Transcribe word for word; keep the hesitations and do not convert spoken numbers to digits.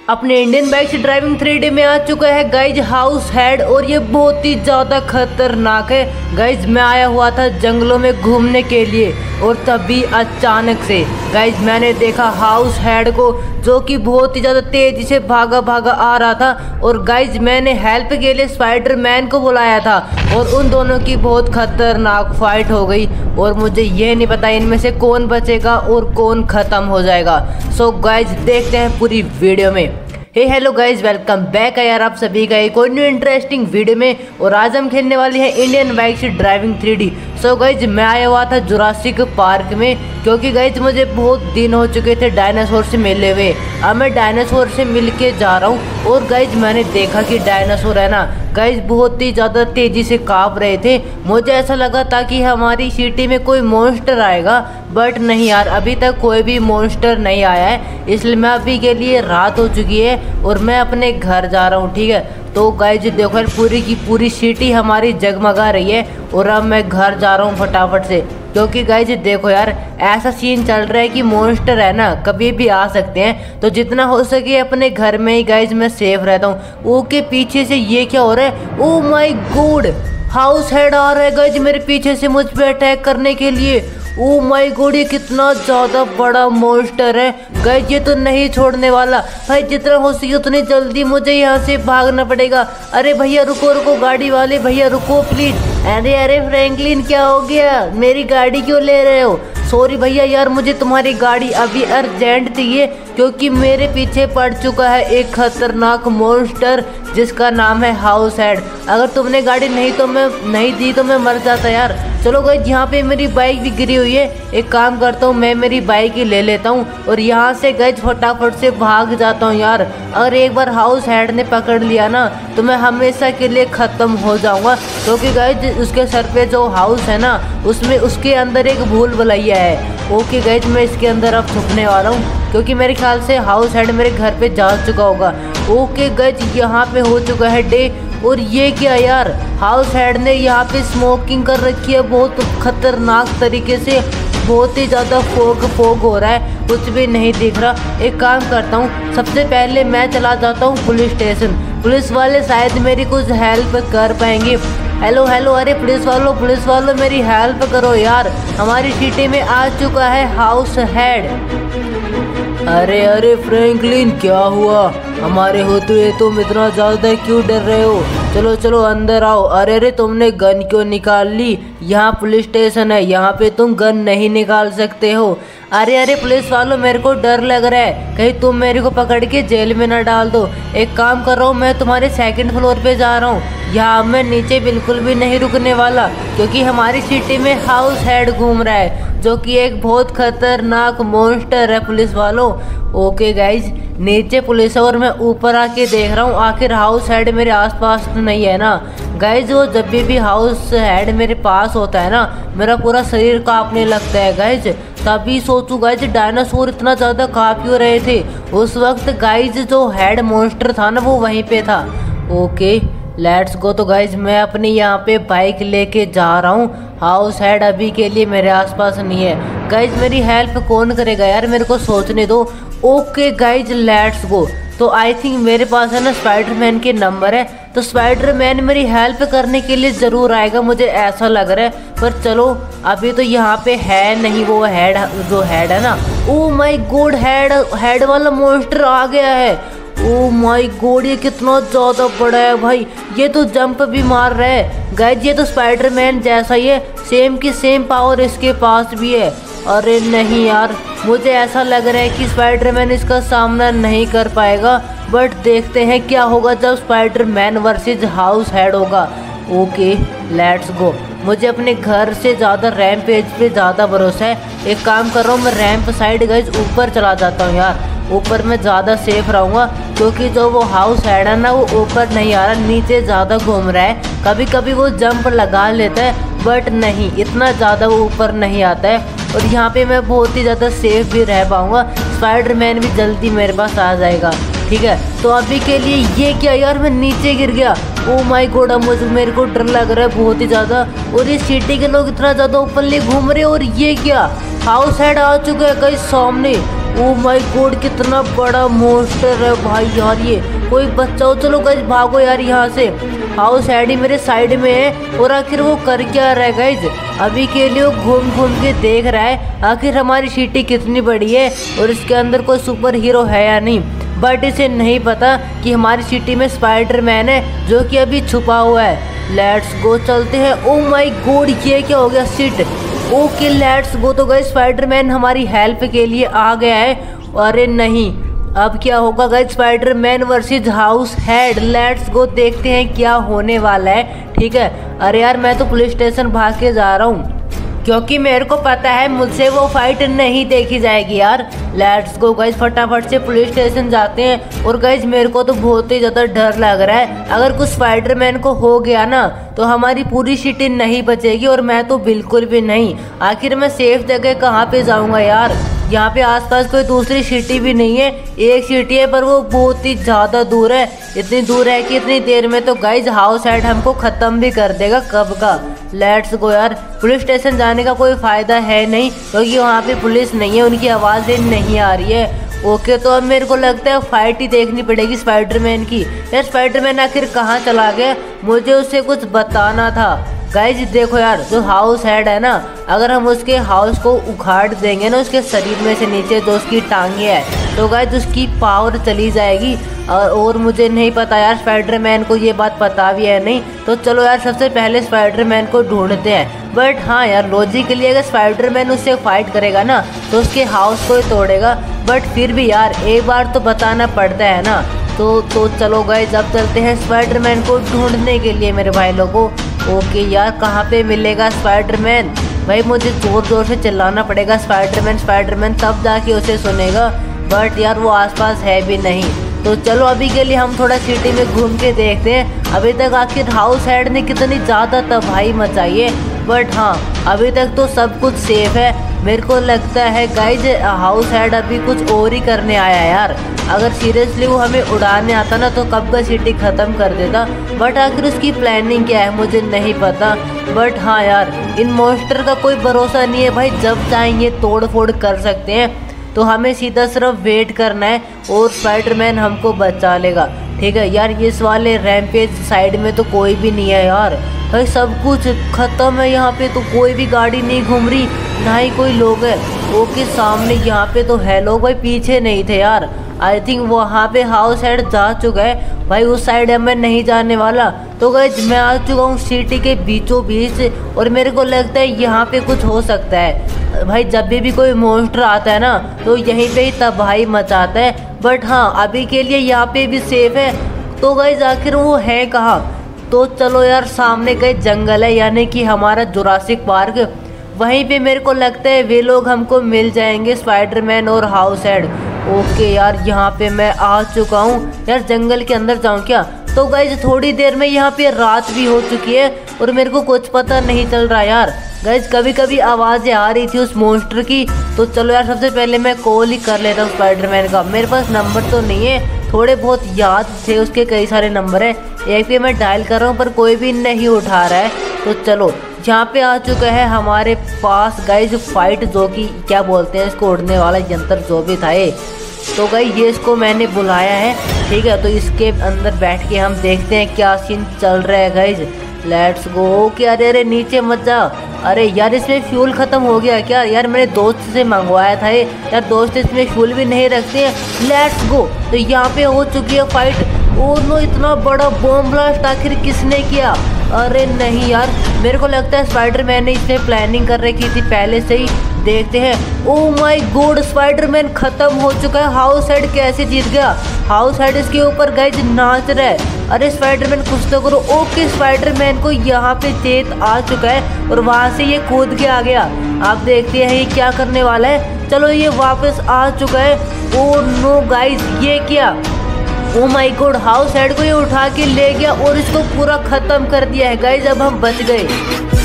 अपने Indian bike से driving three D में आ चुका है गाइज हाउस हेड, और ये बहुत ही ज़्यादा खतरनाक है गाइज। मैं आया हुआ था जंगलों में घूमने के लिए और तभी अचानक से गाइज मैंने देखा हाउस हेड को, जो कि बहुत ही ज़्यादा तेज़ी से भागा भागा आ रहा था। और गाइज मैंने हेल्प के लिए स्पाइडर मैन को बुलाया था और उन दोनों की बहुत खतरनाक फाइट हो गई और मुझे ये नहीं पता इनमें से कौन बचेगा और कौन ख़त्म हो जाएगा। सो गाइज देखते हैं पूरी वीडियो में। Hey hello guys, welcome back है यार आप सभी का एक और न्यू इंटरेस्टिंग वीडियो में। और आज हम खेलने वाले हैं इंडियन बाइक से driving three D. So guys मैं आया हुआ था जुरासिक पार्क में, क्योंकि गाइज मुझे बहुत दिन हो चुके थे डायनासोर से मिले हुए। अब मैं डायनासोर से मिल के जा रहा हूँ और गाइज मैंने देखा कि डायनासोर है ना गाइज बहुत ही ज़्यादा तेज़ी से काँप रहे थे। मुझे ऐसा लगा था कि हमारी सिटी में कोई मॉन्स्टर आएगा, बट नहीं यार, अभी तक कोई भी मॉन्स्टर नहीं आया है। इसलिए मैं अभी के लिए रात हो चुकी है और मैं अपने घर जा रहा हूँ, ठीक है। तो गाइज देखो यार पूरी की पूरी सिटी हमारी जगमगा रही है और अब मैं घर जा रहा हूँ फटाफट से, क्योंकि गाइज देखो यार ऐसा सीन चल रहा है कि मॉन्स्टर है ना कभी भी आ सकते हैं। तो जितना हो सके अपने घर में ही गाइज मैं सेफ रहता हूँ। ओके पीछे से ये क्या हो रहा है? Oh my God, house head आ रहा है गाइज मेरे पीछे से मुझ पे अटैक करने के लिए। ओ माय गॉड, ये कितना ज़्यादा बड़ा मॉन्स्टर है गाइज, ये तो नहीं छोड़ने वाला भाई। जितना हो सके उतनी जल्दी मुझे यहाँ से भागना पड़ेगा। अरे भैया रुको रुको, गाड़ी वाले भैया रुको प्लीज़। अरे अरे फ्रैंकलिन क्या हो गया, मेरी गाड़ी क्यों ले रहे हो? सॉरी भैया यार, मुझे तुम्हारी गाड़ी अभी अर्जेंट चाहिए, क्योंकि मेरे पीछे पड़ चुका है एक खतरनाक मॉन्स्टर जिसका नाम है हाउस हेड। अगर तुमने गाड़ी नहीं तो मैं नहीं दी तो मैं मर जाता यार। चलो गाइस यहाँ पे मेरी बाइक भी गिरी हुई है, एक काम करता हूँ मैं मेरी बाइक ही ले लेता हूँ और यहाँ से गाइस फटाफट से भाग जाता हूँ यार। अगर एक बार हाउस हेड ने पकड़ लिया ना तो मैं हमेशा के लिए ख़त्म हो जाऊँगा, क्योंकि गाइस उसके सर पे जो हाउस है ना उसमें उसके अंदर एक भूल भुलैया है। ओके गाइस मैं इसके अंदर अब छुपने वाला हूँ, क्योंकि मेरे ख्याल से हाउस हेड मेरे घर पे जा चुका होगा। ओके गाइस यहाँ पे हो चुका है डे, और ये क्या यार, हाउस हेड ने यहाँ पे स्मोकिंग कर रखी है बहुत खतरनाक तरीके से। बहुत ही ज़्यादा फोग फोग हो रहा है, कुछ भी नहीं दिख रहा। एक काम करता हूँ, सबसे पहले मैं चला जाता हूँ पुलिस स्टेशन। पुलिस वाले शायद मेरी कुछ हेल्प कर पाएंगे। हेलो हेलो, अरे पुलिस वालों पुलिस वालों मेरी हेल्प करो यार, हमारी सिटी में आ चुका है हाउस हेड। अरे अरे फ्रैंकलिन क्या हुआ, हमारे होते हुए तुम इतना ज़्यादा क्यों डर रहे हो? चलो चलो अंदर आओ। अरे अरे तुमने गन क्यों निकाल ली? यहाँ पुलिस स्टेशन है, यहाँ पे तुम गन नहीं निकाल सकते हो। अरे अरे पुलिस वालों मेरे को डर लग रहा है, कहीं तुम मेरे को पकड़ के जेल में ना डाल दो। एक काम कर रहा हूँ, मैं तुम्हारे सेकंड फ्लोर पे जा रहा हूँ, यहाँ मैं नीचे बिल्कुल भी नहीं रुकने वाला, क्योंकि हमारी सिटी में हाउस हेड घूम रहा है जो कि एक बहुत खतरनाक मॉन्स्टर है पुलिस वालों। ओके गाइज नीचे पुलिस है और मैं ऊपर आके देख रहा हूँ आखिर हाउस हेड मेरे आसपास तो नहीं है ना। गाइज वो जब भी, भी हाउस हेड मेरे पास होता है ना मेरा पूरा शरीर कांपने लगता है गाइज। तभी सोचू गाइज डायनासोर इतना ज़्यादा काँप क्यों रहे थे उस वक्त। गाइज जो हेड मॉन्स्टर था ना वो वहीं पे था। Okay let's go. तो गाइज मैं अपनी यहाँ पे बाइक लेके जा रहा हूँ, हाउस हेड अभी के लिए मेरे आसपास नहीं है। गाइज मेरी हेल्प कौन करेगा यार, मेरे को सोचने दो। Okay guys let's go. तो आई थिंक मेरे पास है ना स्पाइडर मैन के नंबर है, तो स्पाइडर मैन मेरी हेल्प करने के लिए ज़रूर आएगा, मुझे ऐसा लग रहा है। पर चलो अभी तो यहाँ पे है नहीं वो हेड, जो हेड है ना। Oh my God, head head वाला मॉन्स्टर आ गया है। ओ माय गॉड, ये कितना ज़्यादा बड़ा है भाई, ये तो जंप भी मार रहा है। गाइज ये तो स्पाइडर मैन जैसा ही है, सेम की सेम पावर इसके पास भी है। अरे नहीं यार, मुझे ऐसा लग रहा है कि स्पाइडर मैन इसका सामना नहीं कर पाएगा, बट देखते हैं क्या होगा जब Spiderman versus house head होगा। Okay let's go. मुझे अपने घर से ज़्यादा रैम्प पेज पे ज़्यादा भरोसा है। एक काम कर रहा हूँ, मैं रैम्प साइड गाइज ऊपर चला जाता हूँ यार, ऊपर मैं ज़्यादा सेफ रहूँगा, क्योंकि जो वो हाउस हेड है ना वो ऊपर नहीं आ रहा, नीचे ज़्यादा घूम रहा है। कभी कभी वो जंप लगा लेता है बट नहीं, इतना ज़्यादा वो ऊपर नहीं आता है। और यहाँ पे मैं बहुत ही ज़्यादा सेफ भी रह पाऊँगा, स्पाइडर मैन भी जल्दी मेरे पास आ जाएगा, ठीक है। तो अभी के लिए ये क्या यार, मैं नीचे गिर गया। ओ माय गॉड, मुझे मेरे को डर लग रहा है बहुत ही ज़्यादा, और ये सिटी के लोग इतना ज़्यादा ओपनली घूम रहे हैं। और ये क्या, हाउस हेड आ चुका है कहीं सामने। ओ माय गॉड कितना बड़ा मॉन्स्टर है भाई यार, ये कोई बच्चा हो। चलो गाइज भागो यार यहाँ से। हाउस हेड ही मेरे साइड में है और आखिर वो कर क्या रहा है गाइज। अभी के लिए वो घूम घूम के देख रहा है आखिर हमारी सिटी कितनी बड़ी है और इसके अंदर कोई सुपर हीरो है या नहीं। बट इसे नहीं पता कि हमारी सिटी में स्पाइडरमैन है जो कि अभी छुपा हुआ है। लेट्स गो चलते हैं। ओ माय गॉड ये क्या हो गया सिट। Okay let's go. तो गाइस स्पाइडरमैन हमारी हेल्प के लिए आ गया है। अरे नहीं, अब क्या होगा guys, Spiderman versus house head. Let's go देखते हैं क्या होने वाला है। ठीक है। अरे यार मैं तो पुलिस स्टेशन भाग के जा रहा हूँ क्योंकि मेरे को पता है मुझसे वो फाइट नहीं देखी जाएगी यार। लेट्स गो गाइज फटाफट से पुलिस स्टेशन जाते हैं। और गाइज मेरे को तो बहुत ही ज़्यादा डर लग रहा है, अगर कुछ स्पाइडरमैन को हो गया ना तो हमारी पूरी सिटी नहीं बचेगी और मैं तो बिल्कुल भी नहीं। आखिर मैं सेफ जगह कहाँ पे जाऊँगा यार। यहाँ पे आसपास कोई दूसरी सिटी भी नहीं है, एक सिटी है पर वो बहुत ही ज़्यादा दूर है। इतनी दूर है कि इतनी देर में तो गाइज हाउस हेड हमको ख़त्म भी कर देगा कब का। लेट्स गो यार। पुलिस स्टेशन जाने का कोई फ़ायदा है नहीं क्योंकि तो वहाँ पे पुलिस नहीं है, उनकी आवाज़ें नहीं आ रही है। ओके तो अब मेरे को लगता है फाइट ही देखनी पड़ेगी स्पाइडरमैन की। यार स्पाइडरमैन आखिर कहाँ चला गया, मुझे उससे कुछ बताना था। गाइज देखो यार जो हाउस हेड है ना, अगर हम उसके हाउस को उखाड़ देंगे ना उसके शरीर में से नीचे जो उसकी टांगे है तो गाइज उसकी पावर चली जाएगी। और, और मुझे नहीं पता यार स्पाइडरमैन को ये बात पता भी है नहीं। तो चलो यार सबसे पहले स्पाइडरमैन को ढूंढते हैं। बट हाँ यार लॉजिकली अगर स्पाइडरमैन उससे फाइट करेगा ना तो उसके हाउस को ही तोड़ेगा। बट फिर भी यार एक बार तो बताना पड़ता है ना। तो तो चलो गाइज अब चलते हैं स्पाइडरमैन को ढूंढने के लिए मेरे भाई लोगों। ओके यार कहाँ पे मिलेगा स्पाइडरमैन। भाई मुझे जोर जोर से चिल्लाना पड़ेगा स्पाइडरमैन स्पाइडरमैन, तब जाके उसे सुनेगा। बट यार वो आसपास है भी नहीं। तो चलो अभी के लिए हम थोड़ा सिटी में घूम के देखते हैं अभी तक आखिर हाउस हेड ने कितनी ज़्यादा तबाही मचाई है। बट हाँ अभी तक तो सब कुछ सेफ है। मेरे को लगता है गाइज हाउस हेड अभी कुछ और ही करने आया है यार। अगर सीरियसली वो हमें उड़ाने आता ना तो कब का सिटी ख़त्म कर देता। बट आखिर उसकी प्लानिंग क्या है मुझे नहीं पता। बट हाँ यार इन मॉन्स्टर का कोई भरोसा नहीं है भाई, जब चाहेंगे तोड़ फोड़ कर सकते हैं। तो हमें सीधा सिर्फ वेट करना है और स्पाइडरमैन हमको बचा लेगा। ठीक है यार इस वाले रैम्पेज साइड में तो कोई भी नहीं है यार। भाई सब कुछ ख़त्म है यहाँ पे, तो कोई भी गाड़ी नहीं घूम रही ना ही कोई लोग है। ओके सामने यहाँ पे तो है लोग, भाई पीछे नहीं थे यार। आई थिंक वहाँ पे हाउस हेड जा चुका है भाई, उस साइड मैं नहीं जाने वाला। तो गाइस मैं आ चुका हूँ सिटी के बीचों बीच और मेरे को लगता है यहाँ पे कुछ हो सकता है भाई। जब भी भी कोई मॉन्स्टर आता है ना तो यहीं पे ही तबाही मचाता है। बट हाँ अभी के लिए यहाँ पे भी सेफ है। तो गाइस आखिर वो है कहाँ। तो चलो यार सामने कई जंगल है यानी कि हमारा जुरासिक पार्क, वहीं पे मेरे को लगता है वे लोग हमको मिल जाएंगे स्पाइडरमैन और हाउस हेड। ओके यार यहाँ पे मैं आ चुका हूँ। यार जंगल के अंदर जाऊँ क्या। तो गाइज थोड़ी देर में यहाँ पे रात भी हो चुकी है और मेरे को कुछ पता नहीं चल रहा यार। गाइज कभी कभी आवाज़ें आ रही थी उस मॉन्स्टर की। तो चलो यार सबसे पहले मैं कॉल ही कर लेता हूँ स्पाइडरमैन का। मेरे पास नंबर तो नहीं है, थोड़े बहुत याद थे उसके, कई सारे नंबर है। एक पे मैं डायल कर रहा हूँ पर कोई भी नहीं उठा रहा है। तो चलो यहाँ पे आ चुका है हमारे पास गाइज फाइट जो कि क्या बोलते हैं इसको, उड़ने वाला यंत्र जो भी था ये। तो गाइज ये इसको मैंने बुलाया है। ठीक है तो इसके अंदर बैठ के हम देखते हैं क्या सीन चल रहा है गाइज। Let's go. ओके अरे अरे नीचे मत जा। अरे यार इसमें फ्यूल ख़त्म हो गया क्या यार, मेरे दोस्त से मंगवाया था ये यार, दोस्त इसमें फ्यूल भी नहीं रखते हैं। Let's go. तो यहाँ पे हो चुकी है फाइट। ओ नो इतना बड़ा बॉम्ब ब्लास्ट आखिर किसने किया। अरे नहीं यार मेरे को लगता है स्पाइडरमैन ने इसमें प्लानिंग कर रखी थी पहले से ही। देखते हैं। ओ माय गॉड स्पाइडरमैन खत्म हो चुका है। हाउस हेड कैसे जीत गया। हाउस हेड इसके ऊपर गाइज नाच रहा है। अरे स्पाइडरमैन कुछ तो करो। ओके स्पाइडरमैन को यहाँ पे चेत आ चुका है और वहाँ से ये कूद के आ गया। आप देखते हैं ये क्या करने वाला है। चलो ये वापस आ चुका है। ओ नो गाइज ये क्या। Oh my God house head को ये उठा के ले गया और इसको पूरा खत्म कर दिया है गाइज। अब हम बच गए।